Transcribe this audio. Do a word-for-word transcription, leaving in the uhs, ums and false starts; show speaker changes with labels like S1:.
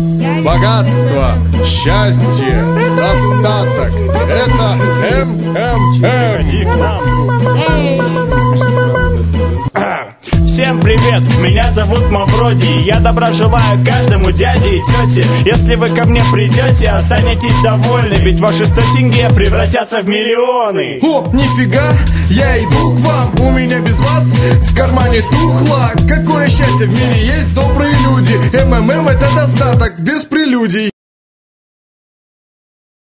S1: богатство, счастье, достаток. Это эм эм эм.
S2: Всем привет, меня зовут Мавроди. Я добра желаю каждому дяде и тете. Если вы ко мне придете, останетесь довольны, ведь ваши сто тенге превратятся в миллионы.
S1: О, нифига, я иду к вам, у меня без вас в кармане тухло. Какое счастье, в мире есть добрые люди. эм эм эм это достаток без прелюдий.